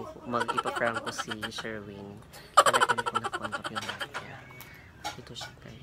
mag-ipaprank ko si Sherwin. Talagang ko na condom yung bag niya. Ito siya guys.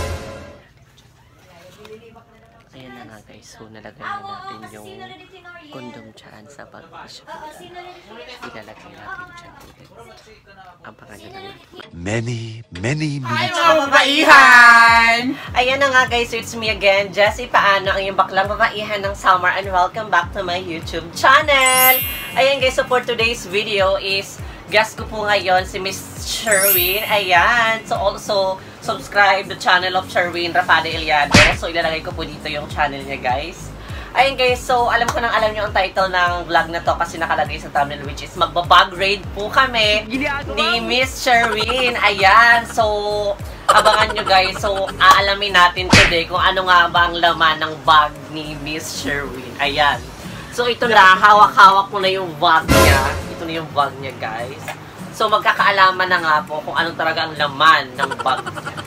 Ayan na nga guys. So nalagay na natin yung condom dyan sa bag ni Sherwin. Ilalagay natin dyan ulit. Ang pangalan na natin. Many minutes. Ay, mga babaihan! Ayan na nga guys, it's me again, Jessie Paano, ang yung baklang babaihan ng summer, and welcome back to my YouTube channel! Ayan guys, so for today's video is, guest ko po ngayon si Miss Sherwin. Ayan, so also, subscribe the channel of Sherwin Rafade Iliado. So ilalagay ko po dito yung channel niya guys. Ayan guys, so alam ko nang alam niyo ang title ng vlog na to kasi nakalagay sa thumbnail, which is magbabag raid po kami ni Miss Sherwin. Ayan, so abangan nyo guys. So aalamin natin today kung ano nga ba ang laman ng bag ni Miss Sherwin. Ayan. So ito na, hawak-hawak ko na yung bag niya. Ito na yung bag niya guys. So magkakaalaman na nga po kung anong talaga ang laman ng bag niya.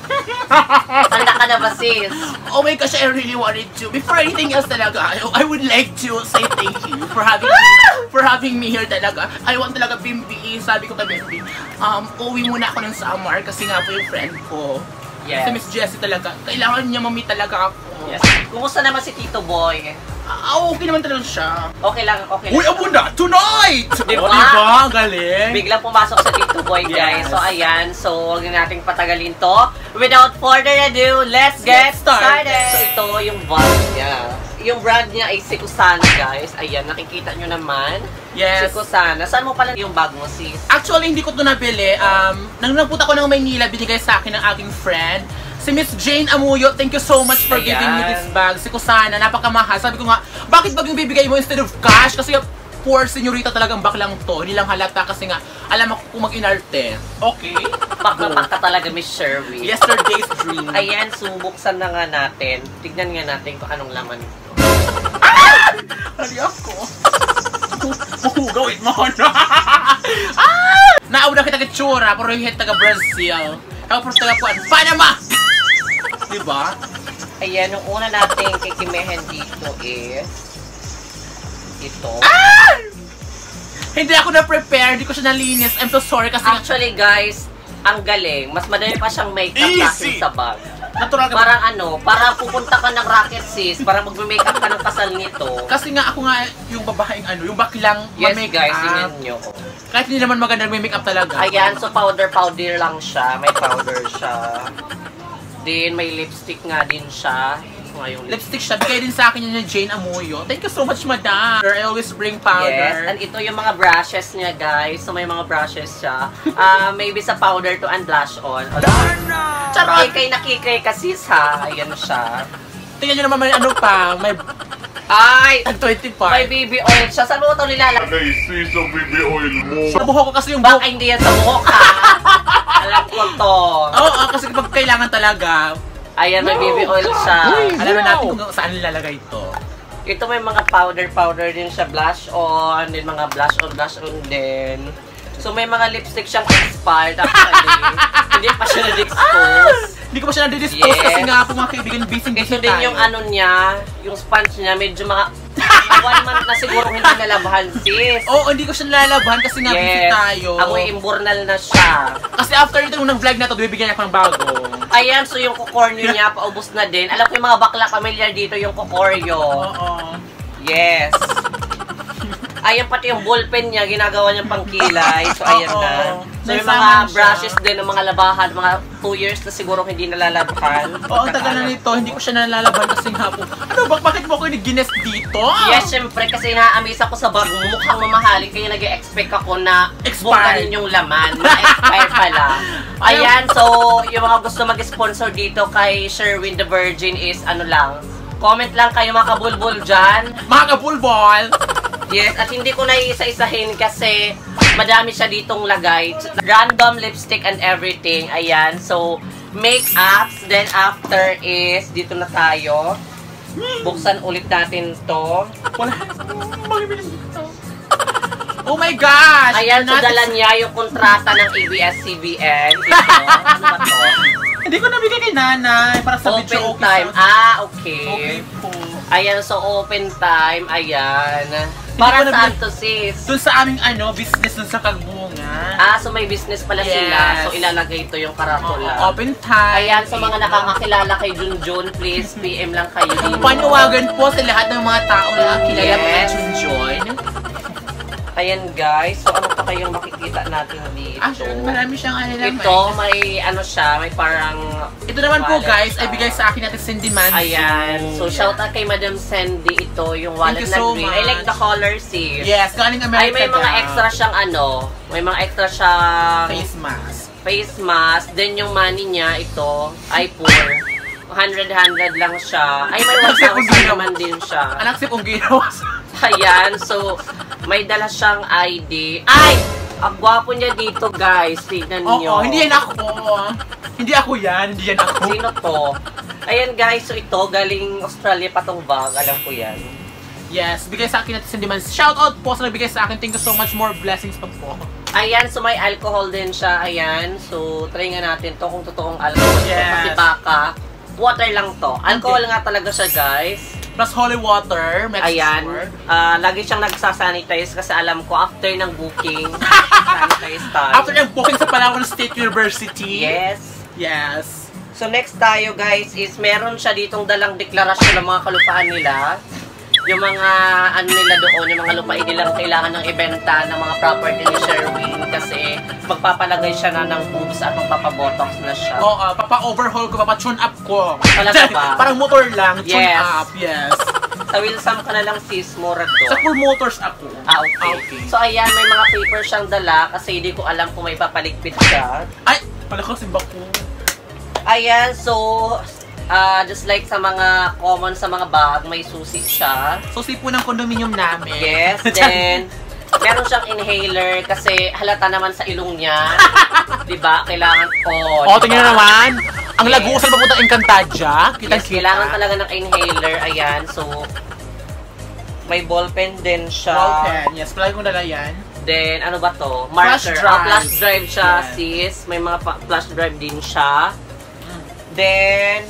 Handa ka na ba sis? Oh my gosh, I really wanted to. Before anything else talaga, I would like to say thank you for having me here talaga. I want talaga, Bimbi, sabi ko kay Bimbi, uwi muna ako ng summer kasi nga po yung friend ko. Yes. Si Miss Jessie talaga, kailangan niya mami talaga ako. Yes. Kumusta naman si Tito Boy? Okay naman talaga siya. Okay lang, okay lang. Uy, abo na! Tonight! Diba? O, diba? Galing! Biglang pumasok sa Tito Boy, guys. Yes. So, ayan. So, huwag na nating patagalin to. Without further ado, let's get started! So, ito yung bag niya. Yung brand niya ay Sikusana, guys. Ayan, nakikita nyo naman. Yes. Sikusana. Saan mo pala yung bag mo, sis? Actually, hindi ko ito nabili. Nang napunta ko ng Maynila, binigay sa akin ng aking friend. Si Miss Jane Amuyo, thank you so much for giving me this bag. Sikusana, napakamahal. Sabi ko nga, bakit bag yung bibigay mo instead of cash? Kasi poor senyorita talagang baklang to. Hindi lang halata kasi nga, alam ako kung mag-inarte. Okay? Pakka talaga, Miss Sherwin. Yesterday's dream. Ayan, subuksan na nga natin. Tignan nga natin kung anong laman ito. Ah! Hali ako. Mahugawin mo na. Ah! Nauna kita kitsura, pero yung taga Brazil. Tapos taga Panama! Diba? Ayan, yung una nating kikimehin dito is ito. Ah! Hindi ako na-prepare, hindi ko siya nalinis. I'm so sorry kasi actually guys, ang galing. Mas madali pa siyang makeup natin sa bag. Natural ka parang ano, parang pupunta ka ng racket sis, parang magme-makeup ka ng kasal nito. Kasi nga ako nga yung babaeng ano, yung baklang yes, ma-makeup. guys, tingnan nyo. Kahit hindi naman maganda mag-makeup talaga. Ayan, so powder lang siya. May powder siya. Then may lipstick nga din siya. Lipstick siya. Bigay din sa akin yun ni Jane Amuyo. Thank you so much, madam. I always bring powder. Yes, and ito yung mga brushes niya, guys. So may mga brushes siya. Maybe sa powder to and blush on. Charot! Kikay kasi ha. Ayan siya. Tingnan nyo naman may ano pa. May... Ay! 25. May baby oil siya. Saan mo ito nilalagay? Naisi sa baby oil mo. Sa buhok ko kasi yung buhok. Baka hindi yan sa buhok ha. Alam ko to. Oo, kasi kapag kailangan talaga. Ayan, may baby oil siya. Alam na natin kung saan nilalagay ito. Ito may mga powder din siya. Blush on. Then mga blush on din. So may mga lipstick siyang expired actually. Hindi pa siya na-dispose. Hindi ko pa siya na-dispose yes. Kasi nga ako mga kaibigan busy ito din tayo. Yung ano niya, yung sponge niya, medyo mga 1 month na siguro hindi nalabhan sis. Oo, hindi ko siya nalalaban kasi nga busy tayo. Amoy imburnal na siya. Kasi after ito nung vlog na to, bibigyan niya ako ng bago. Ayan, so yung kukoryo niya, paubos na din. Alam ko yung mga bakla familiar dito yung kukoryo. Oo. Yes. Ayan pati yung ballpen niya, ginagawa niyang pangkilay. So ayan na. So yung mga brushes din ng mga labahan, mga 2 years na siguro hindi nalalabhan. Oo, ang tagal na nito, hindi ko siya nalalaban kasi nga po. Ano ba, bakit mo ako gines dito? Yes, syempre kasi na-amaze ako sa bag mo, mukhang mamahalin kaya nag-expect ako na bukanin yung laman. Na-expire pala. Ayan, so yung mga gusto mag-sponsor dito kay Sherwin the Virgin is ano lang, comment lang kayo mga kabulbul dyan. Mga kabulbol! Yes, at hindi ko na iisa-isahin kasi madami siya ditong lagay. Random lipstick and everything. Ayan. So, make-ups. Then, after is, dito na tayo. Buksan ulit natin to. Wala. Oh my gosh! Ayan, so dala niya yung kontrata ng ABS-CBN. Ito, ano ba to? Hindi ko nabigay kay nanay para sa video open time. Ah, okay. Okay po. Ayan, so open time. Ayan. Para saan to, sis? Dun sa aming business dun sa Kagbungan. So may business pala sila. So ilalagay ito yung karatula. Open time. Ayan, sa mga nakakakilala kay Junjun, please PM lang kayo dito. Panawagan po sa lahat ng mga tao na kilala kay Junjun. Ayan guys, so ano pa kayong makikita natin dito? Marami siyang Ito, may siya, may parang... Ito naman po guys, ay bigay sa akin natin Cindy Manso. Ayan, so shout out kay Madam Sandy, ito yung wallet na green. I like the color, sis. Yes, galing America. Ay, may mga extra siyang may mga extra siyang... Face mask. Face mask, then yung money niya, ito, ay poor. 100 lang siya. Ay, may 1,000 naman din siya. Anak si kung ginawa. Ayan, so may dala siyang ID. Ay! Ang gwapo niya dito, guys. Tignan niyo. Oo, hindi yan ako. Hindi ako yan. Hindi yan ako. Sino to? Ayan, guys. So ito, galing Australia pa tong bag. Alam ko yan. Yes, bigay sa akin natin sa demand. Shout out po sa nagbigay sa akin. Thank you so much. More blessings pa po. Ayan, so may alcohol din siya. Ayan. So, try nga natin to kung totoong alcohol. Yes. Kasi baka, water lang to. Alcohol nga talaga siya, guys. Plus holy water, ayan, lagi siyang nagsasanitize kasi alam ko after ng booking, sanitize tayo. After ng booking sa Palawan State University. Yes. Yes. So next tayo guys is meron siya ditong dalang deklarasyon ng mga kalupaan nila. Yung mga nila doon, yung mga lupain nilang kailangan ng ibenta ng mga property ni Sherwin kasi magpapalagay siya na ng boobs at magpapabotox na siya. Oo, papa-overhaul ko, papa-tune up ko. Talaga ba? Parang motor lang, tune yes. up, yes. Sa Wilsam ka na lang sis, mura to. Sa full motors ako. Okay. So ayan, may mga paper siyang dala kasi hindi ko alam kung may papaligpit siya. Ay, palakas yung bako. Ayan, so just like sa mga common sa mga bag, may susi siya. Susi po ng condominium namin. Yes, then meron siyang inhaler kasi halata naman sa ilong niya. Diba? Kailangan tingnan naman. Ang yes. Lagusan papunta Encantadia. Yes, kailangan talaga ng inhaler. Ayan, so may ballpen din siya. Ballpen, yes. Palagi kong dala yan. Then, ano ba to? Marker. Flash drive siya, yes. Sis. May mga flash drive din siya. Then,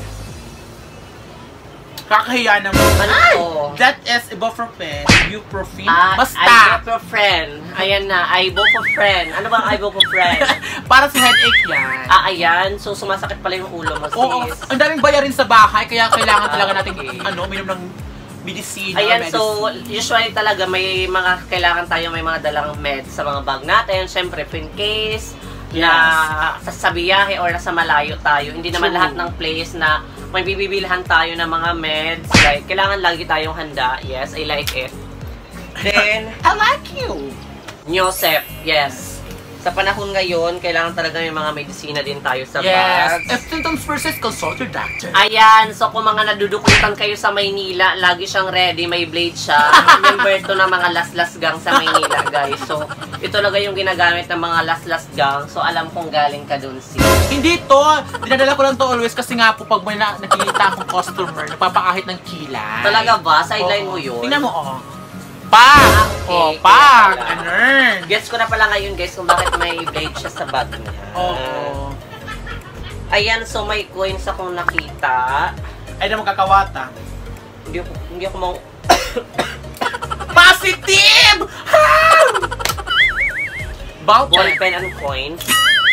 kakahiya naman. Ano to? That is ibuprofen. Ibuprofen. Basta. Ibuprofen. Ayan na. Ibuprofen. Ano ba ang ibuprofen? Para sa headache yan. Ayan. So, sumasakit pala yung ulo mo, sis. Oo. Ang daming bayarin sa bahay. Kaya kailangan talaga natin minom ng medicine. Ayan. So, usually talaga may mga kailangan tayo may mga dalang meds sa mga bag natin. Siyempre, in case na sa biyahe or nasa malayo tayo. Hindi naman lahat ng place na may bibibilhan tayo ng mga meds. Like, kailangan lagi tayong handa. Yes, I like it. Then, I like you. Nyosep, yes. Sa panahon ngayon, kailangan talaga may mga medisina din tayo sa bags. If symptoms persist, consult your doctor. Ayan, so kung mga nadudukutan kayo sa Maynila, lagi siyang ready, may blade siya. Remember to na mga laslas gang sa Maynila, guys. So, ito talaga yung ginagamit ng mga laslas gang. So, alam kong galing ka dun, sis. Hindi to. Dinadala ko lang to always kasi nga po pag may nakikita akong customer, nagpapakahit ng kilay. Talaga ba? Sideline mo yun? Tingnan mo, Pag! Okay, pag! Ganun! Gets ko na pala ngayon, guys, kung bakit may blade siya sa bag niya. Oo. Ayan, so may coins akong nakita. Ay, na magkakawata. Hindi ako mau... Positive! Ballpen and coins.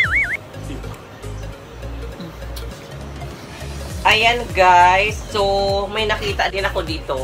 Ayan, guys. So, may nakita din ako dito.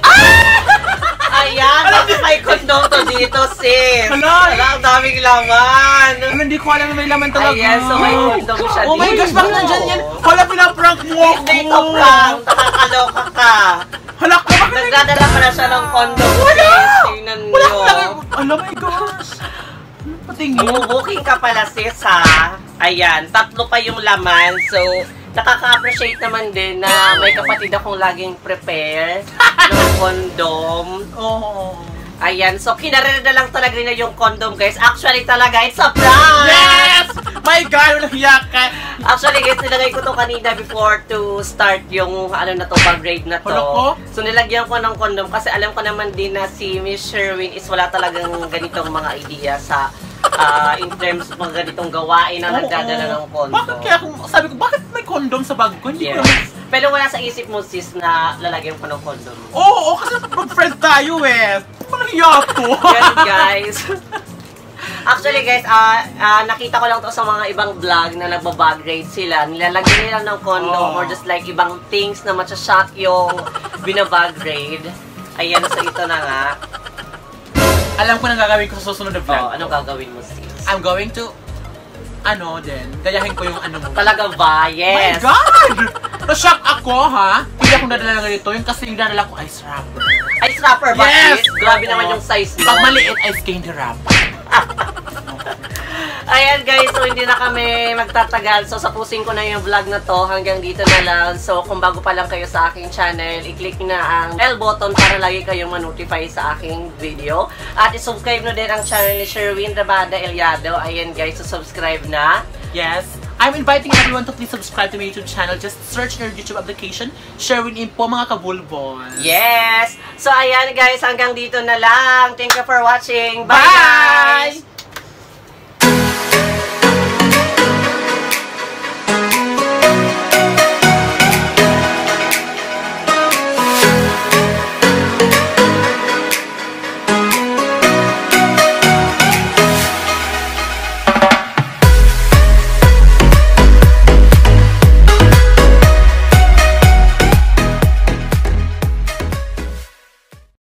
Ayan, may condom to dito, sis. Hala, ang daming laman. Hindi ko alam na may laman talaga. Ayan, so may condom siya dito. Oh my gosh, bakit nandyan yan? Hala, pinaprank mo ako. Hindi ito prank. Nakakaloka ka. Hala, bakit? Nagdadala pa na siya ng condom. Wala! Tingnan nyo. Wala ka lang. Oh my gosh. Patingin. Booking ka pala, sis, ha? Ayan, 3 pa yung laman. So, nakaka-appreciate naman din na may kapatid akong laging prepare ng condom. Ayan, so kinareda lang talaga na yung condom, guys. Actually talaga, it's a prank! Yes! My God, nahiyak ka! Actually, guys, nilagay ko to kanina before to start yung bag raid na to. So, nilagyan ko ng condom kasi alam ko naman din na si Miss Sherwin is wala talagang ganitong mga idea sa in terms of mga ganitong gawain na nagdadala ng condom. Bakit kaya sabi ko, bakit may condom sa bag ko? Hindi ko Pero wala sa isip mo, sis, na lalagyan ko ng condom. Oo, kasi mag-friend tayo eh. Parang yato. Yes, guys. Actually, guys, nakita ko lang to sa mga ibang vlog na nagbabag raid sila. Nilalagyan nila ng condom or just like ibang things na macha-shock yung binabag raid. Ayan, so ito na nga. Alam ko na gagawin ko sa susunod na vlog. Oh, anong gagawin mo, sis? I'm going to, gayahin ko yung mo. Talaga ba? Yes. My God! Na-shock ako, ha? Hindi ako nadala ng ganito. Yung kasi yung nadala ko, ice wrapper. Ice wrapper ba, Yes! sis? Grabe naman yung size mo. Pag maliit, ice candy wrapper. Ayan guys, so hindi na kami magtatagal. So sapusin ko na yung vlog na to. Hanggang dito na lang. So kung bago pa lang kayo sa aking channel, i-click na ang bell button para lagi kayong ma-notify sa aking video. At i-subscribe na din ang channel ni Sherwin Eliado. Ayan guys, so subscribe na. Yes. I'm inviting everyone to please subscribe to my YouTube channel. Just search your YouTube application, Sherwin po mga kabulbol. Yes! So ayan guys, hanggang dito na lang. Thank you for watching. Bye! Bye! Guys!